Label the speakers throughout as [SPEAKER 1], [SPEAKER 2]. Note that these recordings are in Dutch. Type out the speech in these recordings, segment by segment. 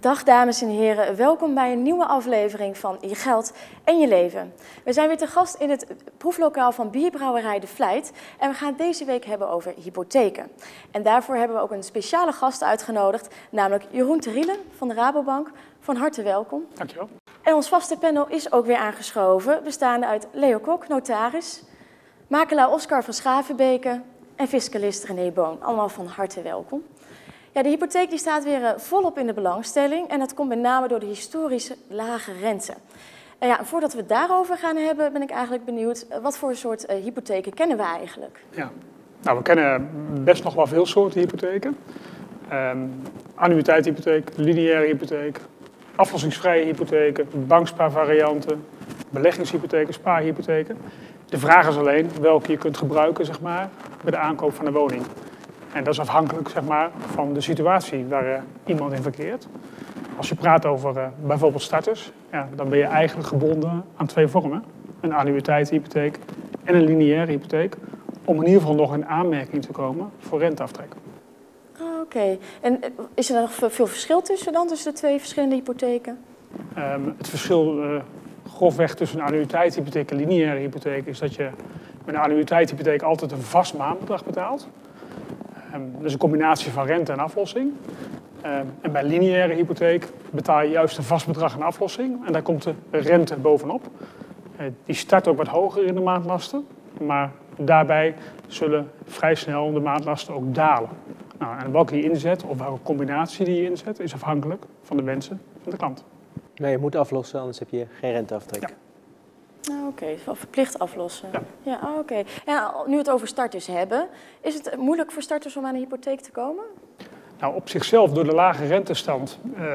[SPEAKER 1] Dag dames en heren, welkom bij een nieuwe aflevering van Je Geld en Je Leven. We zijn weer te gast in het proeflokaal van Bierbrouwerij De Vlijt en we gaan het deze week hebben over hypotheken. En daarvoor hebben we ook een speciale gast uitgenodigd, namelijk Jeroen Terielen van de Rabobank. Van harte welkom.
[SPEAKER 2] Dankjewel.
[SPEAKER 1] En ons vaste panel is ook weer aangeschoven, bestaande uit Leo Kok, notaris, makelaar Oscar van Schavenbeke en fiscalist René Boon. Allemaal van harte welkom. Ja, de hypotheek die staat weer volop in de belangstelling en dat komt met name door de historische lage rente. Voordat we het daarover gaan hebben, ben ik eigenlijk benieuwd, wat voor soort hypotheken kennen we eigenlijk?
[SPEAKER 2] Ja, nou, we kennen best nog wel veel soorten hypotheken. Annuïteitshypotheek, lineaire hypotheek, aflossingsvrije hypotheken, bankspaarvarianten, beleggingshypotheken, spaarhypotheken. De vraag is alleen welke je kunt gebruiken, zeg maar, bij de aankoop van een woning. En dat is afhankelijk, zeg maar, van de situatie waar iemand in verkeert. Als je praat over bijvoorbeeld starters, ja, dan ben je eigenlijk gebonden aan twee vormen. Een annuïteitshypotheek en een lineaire hypotheek. Om in ieder geval nog in aanmerking te komen voor renteaftrek.
[SPEAKER 1] Oké. En is er nog veel verschil tussen de twee verschillende hypotheken?
[SPEAKER 2] Het verschil grofweg tussen een annuïteitshypotheek en een lineaire hypotheek is dat je met een annuïteitshypotheek altijd een vast maandbedrag betaalt. Dat is een combinatie van rente en aflossing. En bij lineaire hypotheek betaal je juist een vast bedrag aan aflossing. En daar komt de rente bovenop. Die start ook wat hoger in de maandlasten. Maar daarbij zullen vrij snel de maandlasten ook dalen. Nou, en welke je inzet of welke combinatie die je inzet is afhankelijk van de wensen van de klant.
[SPEAKER 3] Maar je moet aflossen, anders heb je geen renteaftrek.
[SPEAKER 2] Ja.
[SPEAKER 1] Oké, wel verplicht aflossen.
[SPEAKER 2] Ja.
[SPEAKER 1] Ja, oké. En nu we het over starters hebben, is het moeilijk voor starters om aan een hypotheek te komen?
[SPEAKER 2] Nou, op zichzelf, door de lage rentestand,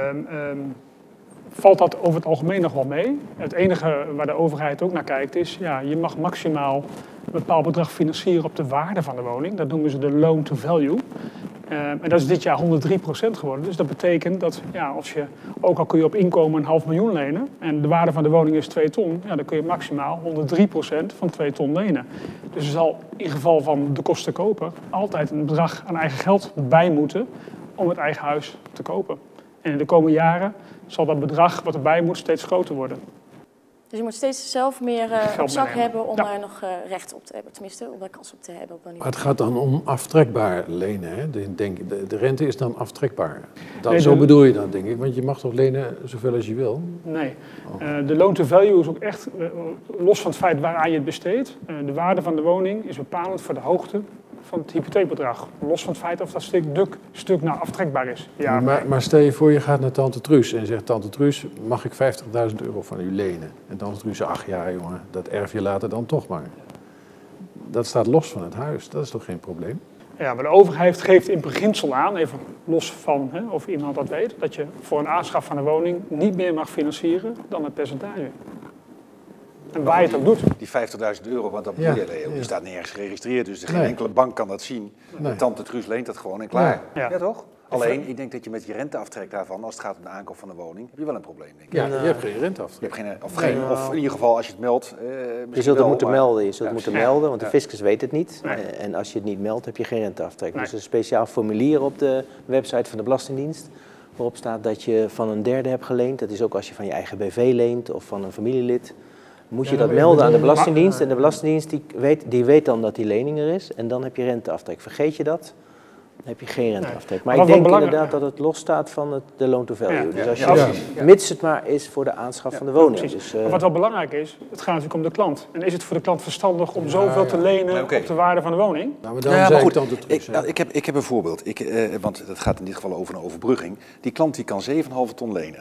[SPEAKER 2] valt dat over het algemeen nog wel mee. Het enige waar de overheid ook naar kijkt is, ja, je mag maximaal een bepaald bedrag financieren op de waarde van de woning. Dat noemen ze de loan to value. En dat is dit jaar 103% geworden. Dus dat betekent dat, ja, ook al kun je op inkomen $500.000 lenen en de waarde van de woning is 2 ton, ja, dan kun je maximaal 103% van 2 ton lenen. Dus er zal in geval van de kostenkoper altijd een bedrag aan eigen geld bij moeten om het eigen huis te kopen. En in de komende jaren zal dat bedrag wat erbij moet steeds groter worden.
[SPEAKER 1] Dus je moet steeds zelf meer op zak hebben om daar nog recht op te hebben. Tenminste, om daar kans op te hebben.
[SPEAKER 4] Maar het gaat dan om aftrekbaar lenen, hè? De rente is dan aftrekbaar.
[SPEAKER 2] Nee,
[SPEAKER 4] zo bedoel je dat, denk ik. Want je mag toch lenen zoveel als je wil?
[SPEAKER 2] Nee. De loan to value is ook echt, los van het feit waaraan je het besteedt, de waarde van de woning is bepalend voor de hoogte van het hypotheekbedrag. Los van het feit of dat stuk nou aftrekbaar is. Ja,
[SPEAKER 4] maar stel je voor, je gaat naar tante Truus en zegt, tante Truus, mag ik €50.000 van u lenen? En tante Truus zegt, ach ja jongen, dat erf je later dan toch maar. Dat staat los van het huis, dat is toch geen probleem?
[SPEAKER 2] Ja, maar de overheid geeft in beginsel aan, even los van of iemand dat weet, dat je voor een aanschaf van een woning niet meer mag financieren dan het percentage. En waar je het ook doet.
[SPEAKER 5] Die €50.000, want dat bedoel je, Leo, die staat nergens geregistreerd. Dus geen enkele bank kan dat zien.
[SPEAKER 4] Nee.
[SPEAKER 5] Tante Truus leent dat gewoon en klaar.
[SPEAKER 2] Ja.
[SPEAKER 5] Ja, toch? Alleen, ik denk dat je met je renteaftrek daarvan, als het gaat om de aankoop van de woning, heb je wel een probleem, denk ik.
[SPEAKER 4] Ja, je hebt geen renteaftrek.
[SPEAKER 5] Je hebt of in ieder geval als je het meldt.
[SPEAKER 3] Je zult het moeten melden, want de
[SPEAKER 2] Ja.
[SPEAKER 3] fiscus weet het niet.
[SPEAKER 2] Nee.
[SPEAKER 3] En als je het niet meldt, heb je geen renteaftrek.
[SPEAKER 2] Nee.
[SPEAKER 3] Dus een speciaal formulier op de website van de Belastingdienst, waarop staat dat je van een derde hebt geleend. Dat is ook als je van je eigen BV leent of van een familielid. Moet je dat melden aan de Belastingdienst en de Belastingdienst die weet dan dat die lening er is en dan heb je renteaftrek. Vergeet je dat, dan heb je geen renteaftrek. Maar ik denk inderdaad dat het losstaat van de loan to value.
[SPEAKER 2] Ja.
[SPEAKER 3] Dus als je, mits het maar is voor de aanschaf van de woning.
[SPEAKER 2] Precies.
[SPEAKER 3] Dus,
[SPEAKER 2] maar wat wel belangrijk is, het gaat natuurlijk om de klant. En is het voor de klant verstandig om zoveel te lenen op de waarde van de woning?
[SPEAKER 4] Nou, maar dan zei ik tante Truus.
[SPEAKER 5] Ik heb een voorbeeld. Want het gaat in dit geval over een overbrugging. Die klant die kan 7,5 ton lenen.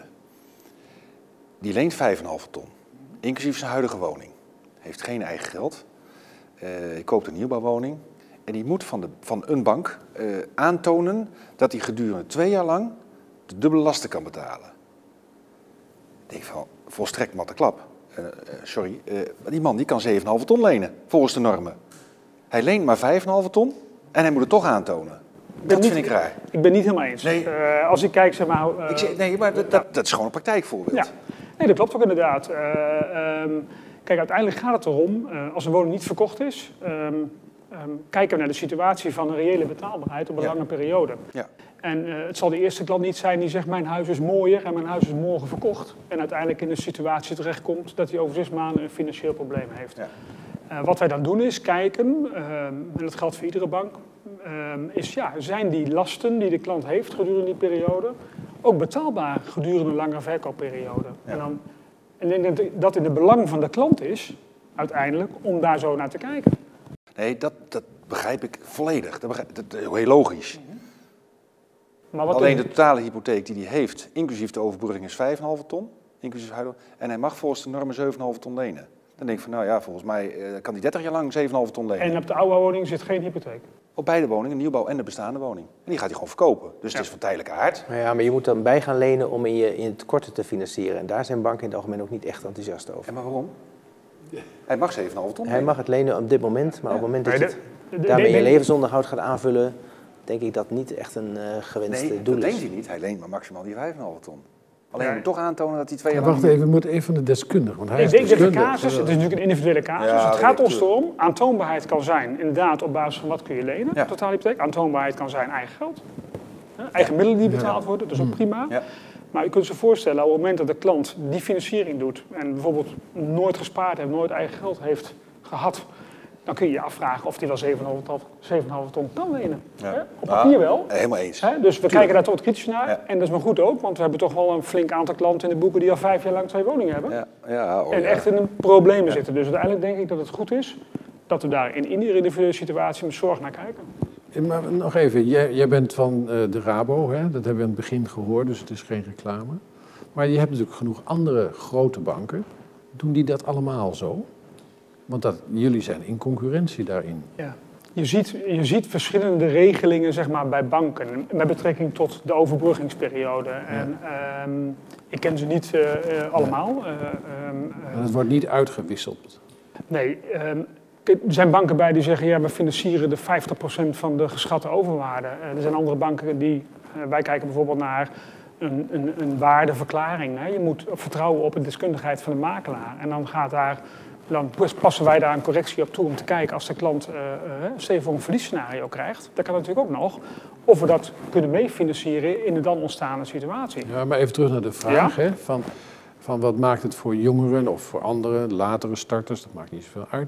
[SPEAKER 5] Die leent 5,5 ton. Inclusief zijn huidige woning. Heeft geen eigen geld. Koopt een nieuwbouwwoning. En die moet van een bank aantonen dat hij gedurende 2 jaar lang de dubbele lasten kan betalen. Ik denk van, volstrekt matte klap. Die man die kan 7,5 ton lenen, volgens de normen. Hij leent maar 5,5 ton en hij moet het toch aantonen. Dat vind ik raar.
[SPEAKER 2] Ik ben het niet helemaal eens.
[SPEAKER 5] Nee.
[SPEAKER 2] Als ik kijk, zeg maar...
[SPEAKER 5] nee, maar dat is gewoon een praktijkvoorbeeld.
[SPEAKER 2] Ja. Nee, dat klopt ook inderdaad. Kijk, uiteindelijk gaat het erom, als een woning niet verkocht is, kijken we naar de situatie van een reële betaalbaarheid op een lange periode.
[SPEAKER 5] Ja.
[SPEAKER 2] En het zal de eerste klant niet zijn die zegt mijn huis is mooier en mijn huis is morgen verkocht. En uiteindelijk in een situatie terechtkomt dat hij over 6 maanden een financieel probleem heeft.
[SPEAKER 5] Ja.
[SPEAKER 2] Wat wij dan doen is kijken, en dat geldt voor iedere bank, zijn die lasten die de klant heeft gedurende die periode ook betaalbaar gedurende een langere verkoopperiode.
[SPEAKER 5] Ja.
[SPEAKER 2] En ik denk dat het in het belang van de klant is, uiteindelijk, om daar zo naar te kijken.
[SPEAKER 5] Nee, dat begrijp ik volledig. Dat is heel logisch.
[SPEAKER 2] Maar wat
[SPEAKER 5] Alleen de totale hypotheek die hij heeft, inclusief de overbrugging, is 5,5 ton. Inclusief huidige. En hij mag volgens de normen 7,5 ton lenen. Dan denk ik van, nou ja, volgens mij kan hij 30 jaar lang 7,5 ton lenen.
[SPEAKER 2] En op de oude woning zit geen hypotheek.
[SPEAKER 5] Op beide woningen, nieuwbouw en de bestaande woning. En die gaat hij gewoon verkopen. Dus het is van tijdelijke aard.
[SPEAKER 3] Maar je moet dan bij gaan lenen om in het korte te financieren. En daar zijn banken in het algemeen ook niet echt enthousiast over.
[SPEAKER 5] En maar waarom? Hij mag 7,5 ton.
[SPEAKER 3] Hij mag het lenen op dit moment, maar op het moment dat je
[SPEAKER 2] Nee,
[SPEAKER 3] daarmee je levensonderhoud gaat aanvullen, denk ik dat niet echt een gewenst
[SPEAKER 5] Nee,
[SPEAKER 3] doel
[SPEAKER 5] dat
[SPEAKER 3] is.
[SPEAKER 5] leent hij niet. Hij leent maar maximaal die 5,5 ton. Alleen
[SPEAKER 2] Ja.
[SPEAKER 5] moet toch aantonen dat hij 2
[SPEAKER 4] Ja,
[SPEAKER 5] jaar lang...
[SPEAKER 4] wacht even, we moeten even van de deskundige. Want hij
[SPEAKER 2] Ik
[SPEAKER 4] is
[SPEAKER 2] denk dat de
[SPEAKER 4] deskundige.
[SPEAKER 2] casus, het is natuurlijk een individuele casus,
[SPEAKER 5] Ja,
[SPEAKER 2] het gaat
[SPEAKER 5] weet
[SPEAKER 2] ons
[SPEAKER 5] ik.
[SPEAKER 2] erom, aantoonbaarheid kan zijn, inderdaad op basis van wat kun je lenen,
[SPEAKER 5] Ja.
[SPEAKER 2] totale hypotheek. Aantoonbaarheid kan zijn eigen geld, eigen middelen die betaald worden, dat is ook prima.
[SPEAKER 5] Ja.
[SPEAKER 2] Maar u kunt zich voorstellen, op het moment dat de klant die financiering doet en bijvoorbeeld nooit gespaard heeft, nooit eigen geld heeft gehad, dan kun je je afvragen of hij wel 7,5 ton kan lenen.
[SPEAKER 5] Ja.
[SPEAKER 2] Hè? Op papier wel.
[SPEAKER 5] Helemaal eens.
[SPEAKER 2] Hè? Dus we kijken daar toch kritisch naar.
[SPEAKER 5] Ja.
[SPEAKER 2] En dat is maar goed ook, want we hebben toch wel een flink aantal klanten in de boeken die al 5 jaar lang 2 woningen hebben.
[SPEAKER 5] Ja, ja,
[SPEAKER 2] En
[SPEAKER 5] ja.
[SPEAKER 2] echt in een problemen zitten. Dus uiteindelijk denk ik dat het goed is dat we daar in iedere individuele situatie met zorg naar kijken.
[SPEAKER 4] Maar nog even, jij bent van de Rabo, hè? Dat hebben we in het begin gehoord, dus het is geen reclame. Maar je hebt natuurlijk genoeg andere grote banken. Doen die dat allemaal zo? Want jullie zijn in concurrentie daarin.
[SPEAKER 2] Ja. Je ziet verschillende regelingen zeg maar, bij banken met betrekking tot de overbruggingsperiode. En, ik ken ze niet allemaal.
[SPEAKER 4] Maar het wordt niet uitgewisseld.
[SPEAKER 2] Nee, er zijn banken bij die zeggen, ja, we financieren de 50% van de geschatte overwaarde. Er zijn andere banken die, wij kijken bijvoorbeeld naar een waardeverklaring. Hè. Je moet vertrouwen op de deskundigheid van de makelaar. En dan passen wij daar een correctie op toe om te kijken als de klant stel je voor een verliesscenario krijgt. Dat kan natuurlijk ook nog. Of we dat kunnen meefinancieren in de dan ontstaande situatie.
[SPEAKER 4] Ja, maar even terug naar de vraag,
[SPEAKER 2] Ja?
[SPEAKER 4] hè, van wat maakt het voor jongeren of voor anderen, latere starters, dat maakt niet zoveel uit.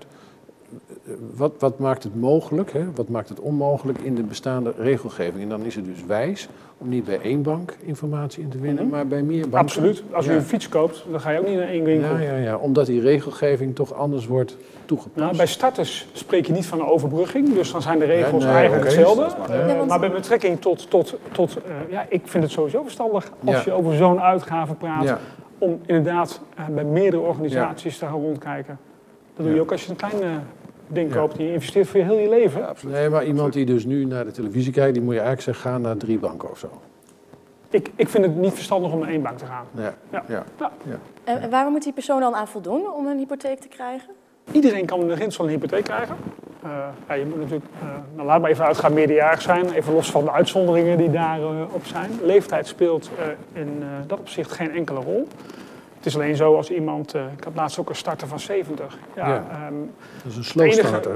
[SPEAKER 4] Wat maakt het mogelijk, hè? Wat maakt het onmogelijk in de bestaande regelgeving? En dan is het dus wijs om niet bij één bank informatie in te winnen, maar bij meer banken.
[SPEAKER 2] Absoluut. Als u
[SPEAKER 4] Ja.
[SPEAKER 2] een fiets koopt, dan ga je ook niet naar één winkel.
[SPEAKER 4] Ja, omdat die regelgeving toch anders wordt toegepast.
[SPEAKER 2] Nou, bij starters spreek je niet van een overbrugging, dus dan zijn de regels
[SPEAKER 4] Ja, nee,
[SPEAKER 2] eigenlijk
[SPEAKER 4] oké.
[SPEAKER 2] hetzelfde.
[SPEAKER 1] Ja, want-
[SPEAKER 2] Maar bij betrekking tot ik vind het sowieso verstandig als
[SPEAKER 4] Ja.
[SPEAKER 2] je over zo'n uitgave praat,
[SPEAKER 4] Ja.
[SPEAKER 2] om inderdaad bij meerdere organisaties te gaan rondkijken. Dat doe je
[SPEAKER 4] Ja.
[SPEAKER 2] ook als je een klein ding
[SPEAKER 4] Ja.
[SPEAKER 2] koopt, die je investeert voor je heel je leven.
[SPEAKER 5] Ja, absoluut.
[SPEAKER 4] Nee, maar iemand die dus nu naar de televisie kijkt, die moet je eigenlijk zeggen, ga naar 3 banken of zo.
[SPEAKER 2] Ik vind het niet verstandig om naar één bank te gaan.
[SPEAKER 4] Ja.
[SPEAKER 2] Ja.
[SPEAKER 4] Ja.
[SPEAKER 2] Ja.
[SPEAKER 1] En waar moet die persoon dan aan voldoen om een hypotheek te krijgen?
[SPEAKER 2] Iedereen kan in de beginsel een hypotheek krijgen. Je moet natuurlijk, nou laat maar even uitgaan, meerderjarig zijn. Even los van de uitzonderingen die daarop zijn. Leeftijd speelt in dat opzicht geen enkele rol. Het is alleen zo als iemand, ik had laatst ook een starter van 70. Ja,
[SPEAKER 4] Ja. Dat is een slow
[SPEAKER 2] het
[SPEAKER 4] starter.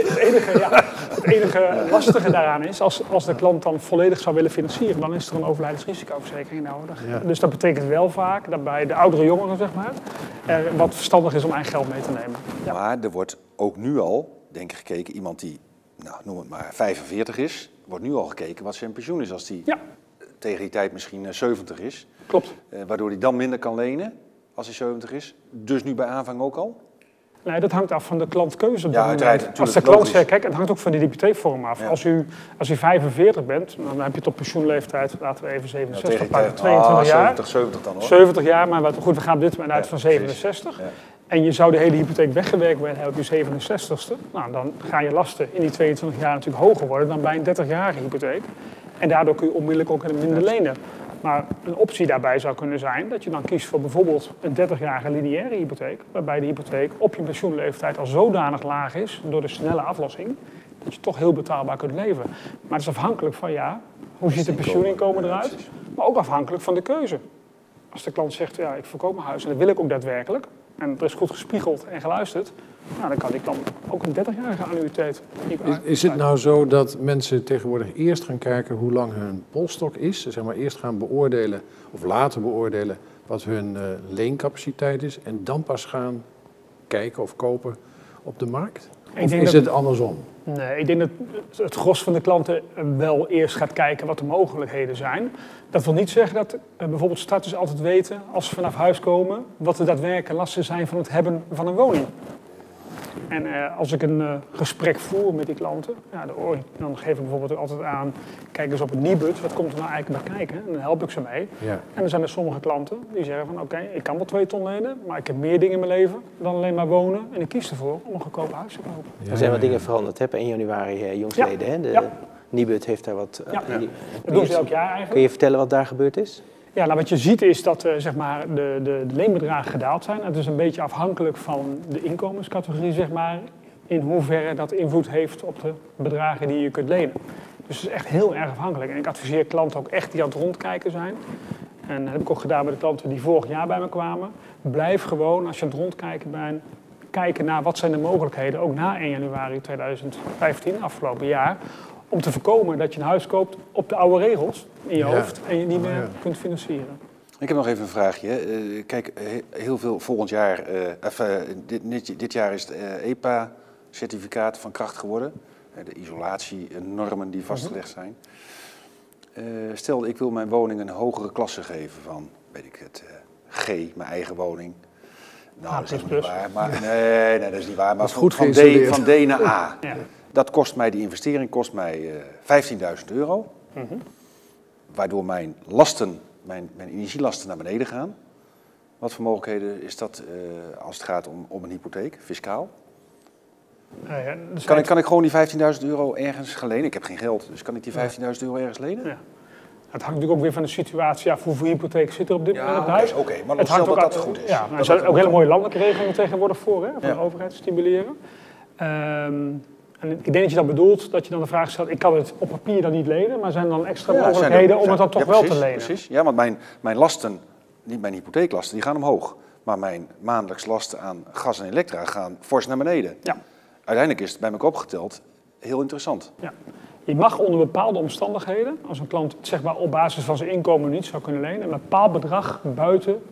[SPEAKER 2] het enige lastige daaraan is, als de klant dan volledig zou willen financieren, dan is er een overlijdensrisicoverzekering nodig.
[SPEAKER 4] Ja.
[SPEAKER 2] Dus dat betekent wel vaak dat bij de oudere jongeren, zeg maar, er wat verstandig is om eigen geld mee te nemen. Ja.
[SPEAKER 5] Maar er wordt ook nu al, denk ik, gekeken, iemand die, nou, noem het maar, 45 is, wordt nu al gekeken wat zijn pensioen is als die
[SPEAKER 2] Ja.
[SPEAKER 5] tegen die tijd misschien 70 is.
[SPEAKER 2] Klopt.
[SPEAKER 5] Waardoor hij dan minder kan lenen als hij 70 is. Dus nu bij aanvang ook al.
[SPEAKER 2] Nee, dat hangt af van de klantkeuze. op
[SPEAKER 5] Ja,
[SPEAKER 2] dat
[SPEAKER 5] uiteraard,
[SPEAKER 2] moment.
[SPEAKER 5] natuurlijk,
[SPEAKER 2] Als de klant
[SPEAKER 5] logisch.
[SPEAKER 2] zegt, kijk, het hangt ook van die hypotheekvorm af.
[SPEAKER 5] Ja.
[SPEAKER 2] Als u 45 bent, dan heb je tot pensioenleeftijd, laten we even 67
[SPEAKER 5] tegen die
[SPEAKER 2] pakken,
[SPEAKER 5] tijd,
[SPEAKER 2] 22 jaar.
[SPEAKER 5] 70 dan hoor.
[SPEAKER 2] 70 jaar, maar goed, we gaan op dit moment uit
[SPEAKER 5] Ja,
[SPEAKER 2] van
[SPEAKER 5] precies.
[SPEAKER 2] 67.
[SPEAKER 5] Ja.
[SPEAKER 2] En je zou de hele hypotheek weggewerkt hebben op je 67ste. Nou, dan gaan je lasten in die 22 jaar natuurlijk hoger worden dan bij een 30-jarige hypotheek. En daardoor kun je onmiddellijk ook minder lenen. Maar een optie daarbij zou kunnen zijn dat je dan kiest voor bijvoorbeeld een 30-jarige lineaire hypotheek. Waarbij de hypotheek op je pensioenleeftijd al zodanig laag is door de snelle aflossing. Dat je toch heel betaalbaar kunt leven. Maar het is afhankelijk van hoe ziet de pensioeninkomen eruit. Maar ook afhankelijk van de keuze. Als de klant zegt, ja, ik verkoop mijn huis en dat wil ik ook daadwerkelijk. en er is goed gespiegeld en geluisterd, nou, dan kan die klant ook een 30-jarige annuïteit.
[SPEAKER 4] Is het nou zo dat mensen tegenwoordig eerst gaan kijken hoe lang hun polstok is? Zeg maar eerst gaan beoordelen of later beoordelen wat hun leencapaciteit is en dan pas gaan kijken of kopen op de markt? Of is het andersom?
[SPEAKER 2] Nee, ik denk dat het gros van de klanten wel eerst gaat kijken wat de mogelijkheden zijn. Dat wil niet zeggen dat bijvoorbeeld starters altijd weten, als ze vanaf huis komen, wat de daadwerkelijke lasten zijn van het hebben van een woning. En als ik een gesprek voer met die klanten, ja, dan geef ik bijvoorbeeld ook altijd aan, kijk eens op het Nibud, wat komt er nou eigenlijk bij kijken? En dan help ik ze mee. Ja. En dan zijn er sommige klanten die zeggen van oké, ik kan wel 2 ton lenen, maar ik heb meer dingen in mijn leven dan alleen maar wonen. En ik kies ervoor om een goedkoop huis te kopen.
[SPEAKER 3] Er zijn wat dingen veranderd, hè, per 1 januari jongstleden. Hè? De Nibud heeft daar wat...
[SPEAKER 2] Dat doen ze elk jaar eigenlijk.
[SPEAKER 3] Kun je vertellen wat daar gebeurd is?
[SPEAKER 2] Ja, nou wat je ziet is dat zeg maar de leenbedragen gedaald zijn. Het is een beetje afhankelijk van de inkomenscategorie, zeg maar, in hoeverre dat invloed heeft op de bedragen die je kunt lenen. Dus het is echt heel erg afhankelijk. En ik adviseer klanten ook echt die aan het rondkijken zijn. En dat heb ik ook gedaan bij de klanten die vorig jaar bij me kwamen. Blijf gewoon, als je aan het rondkijken bent, kijken naar wat zijn de mogelijkheden, ook na 1 januari 2015, afgelopen jaar, om te voorkomen dat je een huis koopt op de oude regels in je hoofd en je niet meer kunt financieren.
[SPEAKER 5] Ik heb nog even een vraagje. Kijk, heel veel volgend jaar, dit jaar is het EPA-certificaat van kracht geworden. De isolatienormen die vastgelegd zijn. Stel, ik wil mijn woning een hogere klasse geven van, weet ik het, G, mijn eigen woning. Nou, dat is niet waar. Maar, nee, dat is niet waar. Maar van D naar A. Ja. Dat kost mij, die investering kost mij €15.000. Waardoor mijn lasten, mijn energielasten naar beneden gaan. Wat voor mogelijkheden is dat als het gaat om een hypotheek, fiscaal? Dus kan ik gewoon die €15.000 ergens gaan lenen? Ik heb geen geld, dus kan ik die €15.000 ergens lenen? Ja.
[SPEAKER 2] Het hangt natuurlijk ook weer van de situatie af hoeveel hypotheek zit er op dit moment op het huis.
[SPEAKER 5] Oké, maar het hangt ook dat het goed is.
[SPEAKER 2] Ja, er zijn ook hele mooie landelijke regelingen tegenwoordig voor, hè, van de overheid te stimuleren. En ik denk dat je dan bedoelt dat je dan de vraag stelt, ik kan het op papier dan niet lenen, maar zijn er dan extra mogelijkheden om het dan toch wel te lenen?
[SPEAKER 5] Precies, ja, want mijn lasten, niet mijn hypotheeklasten, die gaan omhoog. Maar mijn maandelijks lasten aan gas en elektra gaan fors naar beneden. Ja. Uiteindelijk is het bij elkaar opgeteld heel interessant. Ja.
[SPEAKER 2] Je mag onder bepaalde omstandigheden, als een klant zeg maar, op basis van zijn inkomen niet zou kunnen lenen, een bepaald bedrag buiten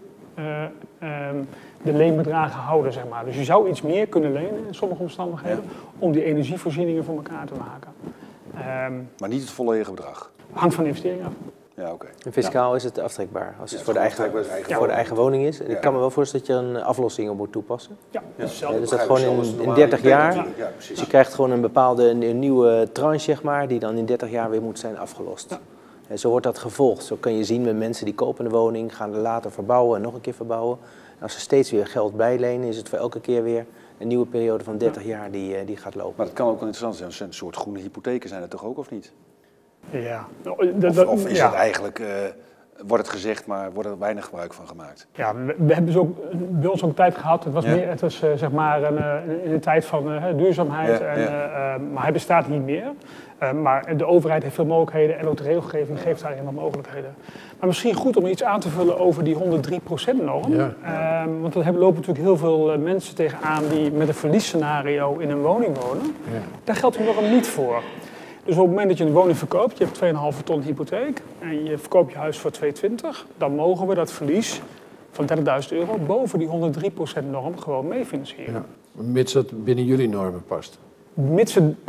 [SPEAKER 2] de leenbedragen houden. Zeg maar. Dus je zou iets meer kunnen lenen in sommige omstandigheden om die energievoorzieningen voor elkaar te maken.
[SPEAKER 5] Maar niet het volledige bedrag?
[SPEAKER 2] Hangt van de investering af.
[SPEAKER 5] Ja, oké.
[SPEAKER 3] En fiscaal is het aftrekbaar als het voor de eigen woning is. En ik kan me wel voorstellen dat je een aflossing op moet toepassen. Ja, dus dat gewoon in 30 jaar. Dus je krijgt gewoon een bepaalde nieuwe tranche, zeg maar, die dan in 30 jaar weer moet zijn afgelost. Ja. En zo wordt dat gevolgd. Zo kun je zien met mensen die kopen een woning, gaan er later verbouwen en nog een keer verbouwen. En als ze steeds weer geld bijlenen, is het voor elke keer weer een nieuwe periode van 30 jaar die gaat lopen.
[SPEAKER 5] Maar dat kan ook wel interessant zijn. Een soort groene hypotheken zijn het toch ook, of niet?
[SPEAKER 2] Ja.
[SPEAKER 5] Of is het eigenlijk, wordt het gezegd, maar wordt er weinig gebruik van gemaakt?
[SPEAKER 2] Ja, we hebben dus ook bij ons ook een tijd gehad. Het was, het was zeg maar in een tijd van duurzaamheid, maar hij bestaat niet meer. Maar de overheid heeft veel mogelijkheden en ook de regelgeving geeft daar helemaal mogelijkheden. Maar misschien goed om iets aan te vullen over die 103%-norm. Want daar lopen natuurlijk heel veel mensen tegenaan die met een verliesscenario in een woning wonen. Ja. Daar geldt die norm niet voor. Dus op het moment dat je een woning verkoopt, je hebt 2,5 ton hypotheek en je verkoopt je huis voor 220, dan mogen we dat verlies van €30.000 boven die 103%-norm gewoon meefinancieren. Ja,
[SPEAKER 4] mits dat binnen jullie normen past.
[SPEAKER 2] Mits het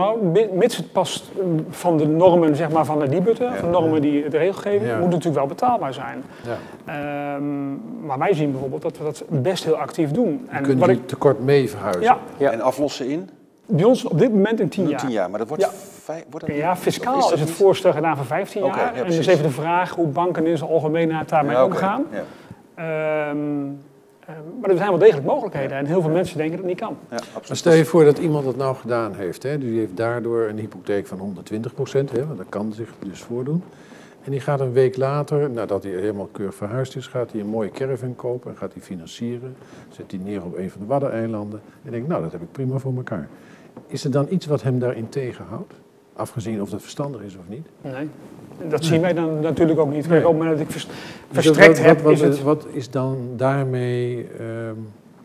[SPEAKER 2] past van de normen zeg maar, van de Nibud, van de normen die de regelgeving, moet natuurlijk wel betaalbaar zijn. Ja. Maar wij zien bijvoorbeeld dat we dat best heel actief doen.
[SPEAKER 4] En kunnen jullie tekort mee verhuizen?
[SPEAKER 5] Ja. En aflossen in?
[SPEAKER 2] Bij ons op dit moment in 10 jaar.
[SPEAKER 5] 10 jaar, maar dat wordt...
[SPEAKER 2] Fiscaal is het voorstel gedaan voor 15 jaar. En dus even de vraag hoe banken in zijn algemeenheid daarmee omgaan. Ja. Maar er zijn wel degelijk mogelijkheden en heel veel mensen denken dat het niet kan. Ja,
[SPEAKER 4] maar stel je voor dat iemand dat nou gedaan heeft. Hè? Die heeft daardoor een hypotheek van 120%, hè? Want dat kan zich dus voordoen. En die gaat een week later, nadat hij helemaal keurig verhuisd is, gaat hij een mooie caravan kopen en gaat hij financieren. Zet hij neer op een van de Waddeneilanden en denkt, nou dat heb ik prima voor elkaar. Is er dan iets wat hem daarin tegenhoudt? Afgezien of dat verstandig is of niet?
[SPEAKER 2] Nee, dat zien wij dan natuurlijk ook niet. Kijk, op het moment dat ik verstrekt heb,
[SPEAKER 4] wat is dan daarmee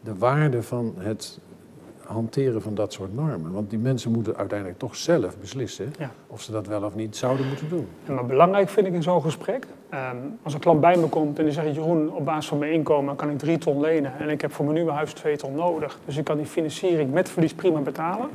[SPEAKER 4] de waarde van het hanteren van dat soort normen. Want die mensen moeten uiteindelijk toch zelf beslissen of ze dat wel of niet zouden moeten doen.
[SPEAKER 2] Ja, maar belangrijk vind ik in zo'n gesprek, als een klant bij me komt en die zegt, Jeroen, op basis van mijn inkomen kan ik 3 ton lenen en ik heb voor mijn nieuwe huis 2 ton nodig. Dus ik kan die financiering met verlies prima betalen.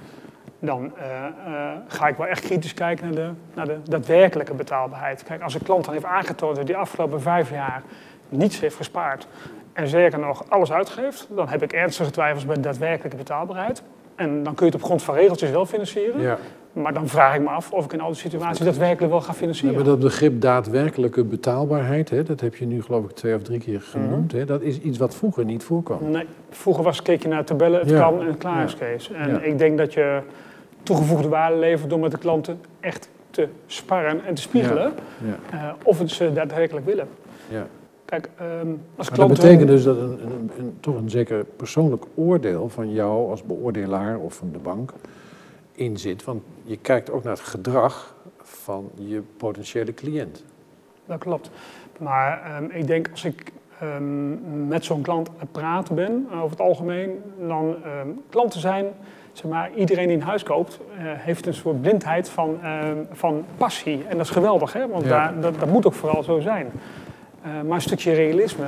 [SPEAKER 2] Dan ga ik wel echt kritisch kijken naar de daadwerkelijke betaalbaarheid. Kijk, als een klant dan heeft aangetoond dat hij de afgelopen 5 jaar niets heeft gespaard en zeker nog alles uitgeeft, dan heb ik ernstige twijfels bij de daadwerkelijke betaalbaarheid. En dan kun je het op grond van regeltjes wel financieren. Ja. Maar dan vraag ik me af of ik in al die situaties daadwerkelijk wel ga financieren.
[SPEAKER 4] Ja, maar dat begrip daadwerkelijke betaalbaarheid, hè, dat heb je nu geloof ik 2 of 3 keer genoemd. Hè, dat is iets wat vroeger niet voorkwam.
[SPEAKER 2] Nee, vroeger keek je naar tabellen, het kan en het klaar is, Kees. En ik denk dat je toegevoegde waarde levert door met de klanten echt te sparren en te spiegelen of het ze daadwerkelijk willen. Ja. Kijk, als klanten...
[SPEAKER 4] Dat betekent dus dat toch een zeker persoonlijk oordeel van jou als beoordelaar of van de bank in zit. Want je kijkt ook naar het gedrag van je potentiële cliënt.
[SPEAKER 2] Dat klopt. Maar ik denk als ik met zo'n klant aan het praten ben, over het algemeen, dan klanten zijn... Zeg maar, iedereen die een huis koopt, heeft een soort blindheid van passie. En dat is geweldig, hè? Want dat moet ook vooral zo zijn. Maar een stukje realisme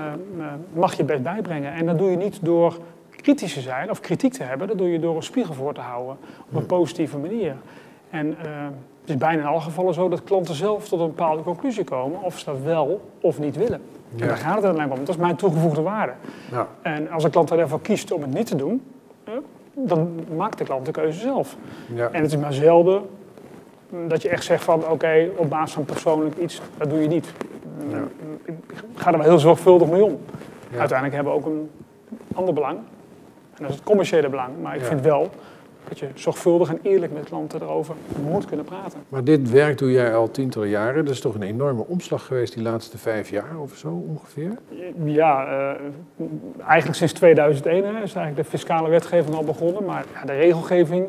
[SPEAKER 2] mag je best bijbrengen. En dat doe je niet door kritisch te zijn of kritiek te hebben. Dat doe je door een spiegel voor te houden op een positieve manier. En het is bijna in alle gevallen zo dat klanten zelf tot een bepaalde conclusie komen of ze dat wel of niet willen. En daar gaat het uiteindelijk om. Dat is mijn toegevoegde waarde. Ja. En als een klant ervoor kiest om het niet te doen, dan maakt de klant de keuze zelf. Ja. En het is maar zelden dat je echt zegt van oké, op basis van persoonlijk iets, dat doe je niet. Ja. Ik ga er wel heel zorgvuldig mee om. Ja. Uiteindelijk hebben we ook een ander belang. En dat is het commerciële belang. Maar ik vind wel dat je zorgvuldig en eerlijk met klanten erover moet kunnen praten.
[SPEAKER 4] Maar dit werk doe jij al tientallen jaren. Dat is toch een enorme omslag geweest die laatste 5 jaar of zo ongeveer?
[SPEAKER 2] Ja, eigenlijk sinds 2001 is eigenlijk de fiscale wetgeving al begonnen. Maar de regelgeving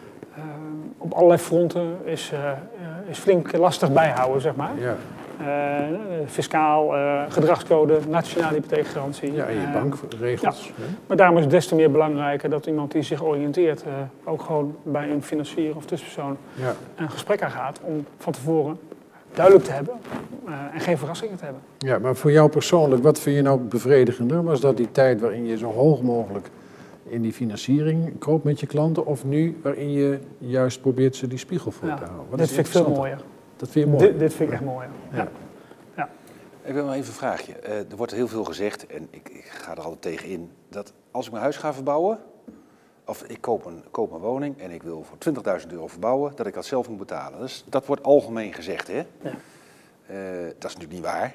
[SPEAKER 2] op allerlei fronten is flink lastig bijhouden, zeg maar. Ja. Fiscaal, gedragscode, nationale hypotheekgarantie.
[SPEAKER 4] Ja, en je bankregels.
[SPEAKER 2] Ja. Maar daarom is het des te meer belangrijker dat iemand die zich oriënteert ook gewoon bij een financier of tussenpersoon een gesprek aangaat om van tevoren duidelijk te hebben en geen verrassingen te hebben.
[SPEAKER 4] Ja, maar voor jou persoonlijk, wat vind je nou bevredigender? Was dat die tijd waarin je zo hoog mogelijk in die financiering koopt met je klanten of nu waarin je juist probeert ze die spiegel voor te houden?
[SPEAKER 2] Dit vind ik veel mooier.
[SPEAKER 4] Dat vind je mooi?
[SPEAKER 2] Dit vind ik echt mooi, ja.
[SPEAKER 5] Ik wil maar even een vraagje. Er wordt heel veel gezegd, en ik ga er altijd tegen in, dat als ik mijn huis ga verbouwen, of ik koop een woning en ik wil voor €20.000 verbouwen, dat ik dat zelf moet betalen. Dus dat wordt algemeen gezegd, hè? Ja. Dat is natuurlijk niet waar.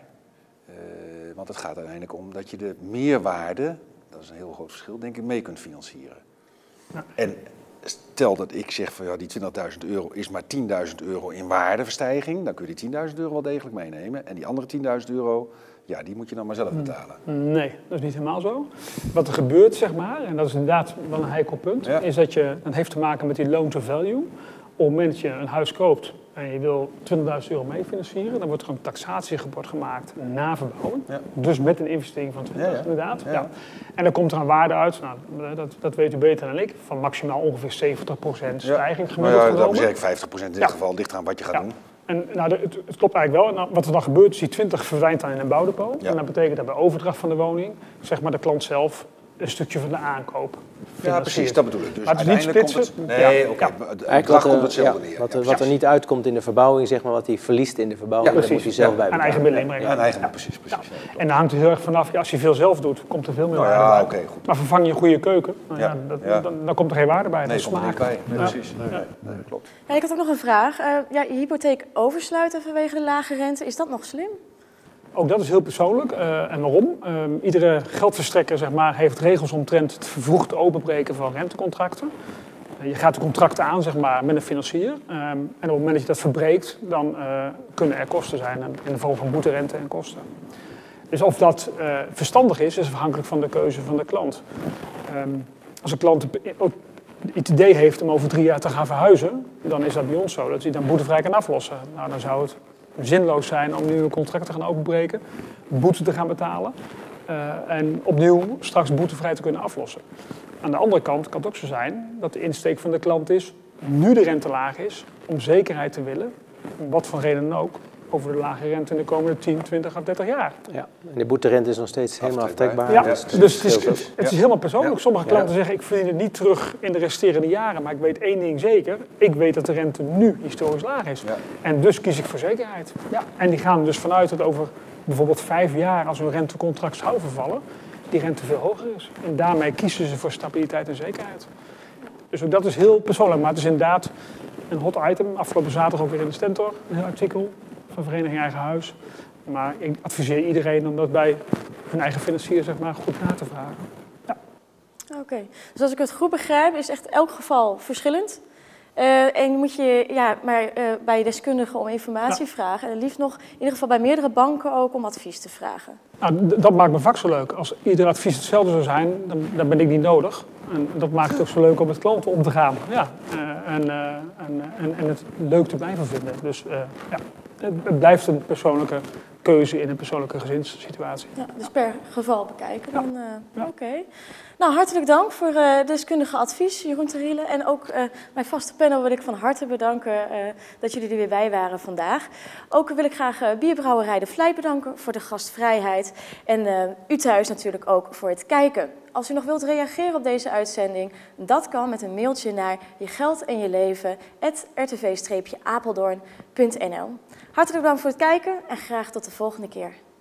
[SPEAKER 5] Want het gaat uiteindelijk om dat je de meerwaarde, dat is een heel groot verschil, denk ik, mee kunt financieren. Ja. En stel dat ik zeg van ja, die €20.000 is maar €10.000 in waardeverstijging, dan kun je die €10.000 wel degelijk meenemen. En die andere €10.000, ja, die moet je dan maar zelf betalen.
[SPEAKER 2] Nee, dat is niet helemaal zo. Wat er gebeurt, zeg maar, en dat is inderdaad wel een heikel punt, is dat dat heeft te maken met die loan to value. Op het moment dat je een huis koopt en je wil €20.000 mee financieren, dan wordt er een taxatierapport gemaakt na verbouwing. Ja. Dus met een investering van €20.000, inderdaad. Ja. Ja. En dan komt er een waarde uit, nou, dat weet u beter dan ik, van maximaal ongeveer 70% stijging gemiddeld genomen.
[SPEAKER 5] Dat is eigenlijk 50% in dit geval, ligt eraan wat je gaat doen.
[SPEAKER 2] En het klopt eigenlijk wel. En wat er dan gebeurt, is die 20 verdwijnt dan in een bouwdepot. Ja. En dat betekent dat bij overdracht van de woning, zeg maar de klant zelf een stukje van de aankoop.
[SPEAKER 5] Ja, precies, dat bedoel ik. Dus
[SPEAKER 2] maar het is niet splitsen.
[SPEAKER 5] Het bedrag komt hetzelfde neer.
[SPEAKER 3] Wat er niet uitkomt in de verbouwing, zeg maar, wat hij verliest in de verbouwing, dat moet hij zelf bij betalen.
[SPEAKER 2] Een eigen middelen inbrengen.
[SPEAKER 5] Precies.
[SPEAKER 2] En dan hangt het heel erg vanaf, als je veel zelf doit, komt er veel meer waarde bij. Goed. Maar vervang je een goede keuken, dan komt er geen waarde bij.
[SPEAKER 5] Nee, dat komt er niet bij. Precies.
[SPEAKER 1] Nee, klopt. Ja, ik had ook nog een vraag. Je hypotheek oversluiten vanwege de lage rente, is dat nog slim?
[SPEAKER 2] Ook dat is heel persoonlijk. En waarom? Iedere geldverstrekker, zeg maar, heeft regels omtrent het vervroegd openbreken van rentecontracten. Je gaat de contracten aan, zeg maar, met een financier. En op het moment dat je dat verbreekt, dan kunnen er kosten zijn in de vorm van boeterente en kosten. Dus of dat verstandig is afhankelijk van de keuze van de klant. Als een klant het idee heeft om over 3 jaar te gaan verhuizen, dan is dat bij ons zo, dat hij dan boetevrij kan aflossen. Nou, dan zou het zinloos zijn om nu een contract te gaan openbreken, boete te gaan betalen. En opnieuw straks boetevrij te kunnen aflossen. Aan de andere kant kan het ook zo zijn dat de insteek van de klant is, nu de rente laag is, om zekerheid te willen, om wat voor reden dan ook, over de lage rente in de komende 10, 20 of 30 jaar.
[SPEAKER 3] Ja, en de boeterente is nog steeds helemaal aftrekbaar.
[SPEAKER 2] Ja,
[SPEAKER 3] dus
[SPEAKER 2] het is helemaal persoonlijk. Sommige klanten zeggen, ik verdien het niet terug in de resterende jaren, maar ik weet één ding zeker, ik weet dat de rente nu historisch laag is. Ja. En dus kies ik voor zekerheid. Ja. En die gaan er dus vanuit dat over bijvoorbeeld 5 jaar, als hun rentecontract zou vervallen, die rente veel hoger is. En daarmee kiezen ze voor stabiliteit en zekerheid. Dus ook dat is heel persoonlijk, maar het is inderdaad een hot item. Afgelopen zaterdag ook weer in de Stentor, een heel artikel van Vereniging Eigen Huis. Maar ik adviseer iedereen om dat bij hun eigen financier zeg maar, goed na te vragen. Ja.
[SPEAKER 1] Oké. Dus als ik het goed begrijp, is echt elk geval verschillend. En moet je bij je deskundige om informatie vragen. En liefst nog in ieder geval bij meerdere banken ook om advies te vragen.
[SPEAKER 2] Nou, dat maakt mijn vak zo leuk. Als ieder advies hetzelfde zou zijn, dan ben ik niet nodig. En dat maakt het ook zo leuk om met klanten om te gaan. Ja. En het leuk te blijven vinden. Dus het blijft een persoonlijke keuze in een persoonlijke gezinssituatie.
[SPEAKER 1] Ja, dus per geval bekijken. Dan, Oké. Nou, hartelijk dank voor deskundige advies, Jeroen Teriele. En ook mijn vaste panel wil ik van harte bedanken dat jullie er weer bij waren vandaag. Ook wil ik graag Bierbrouwerij De Vlijt bedanken voor de gastvrijheid. En u thuis natuurlijk ook voor het kijken. Als u nog wilt reageren op deze uitzending, dat kan met een mailtje naar jegeldenjeleven@rtv-apeldoorn.nl. Hartelijk dank voor het kijken en graag tot de volgende keer.